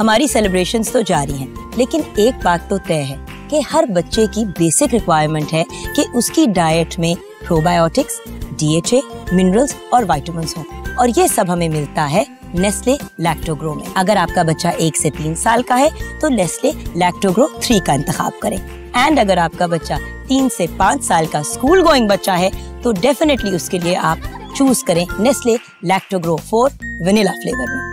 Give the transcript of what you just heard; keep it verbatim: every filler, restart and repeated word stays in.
हमारी सेलिब्रेशंस तो जारी हैं, लेकिन एक बात तो तय है कि हर बच्चे की बेसिक रिक्वायरमेंट है कि उसकी डाइट में probiotics, D H A, minerals और विटामिन्स हों, और ये सब हमें मिलता है नेस्ले लैक्टोग्रो में। अगर आपका बच्चा एक से तीन साल का है तो नेस्ले लैक्टोग्रो थ्री का इंतखाब करें, एंड अगर आपका बच्चा तीन से पाँच साल का स्कूल गोइंग बच्चा है तो डेफिनेटली उसके लिए आप चूज करें Nestle Lactogrow four vanilla flavour में।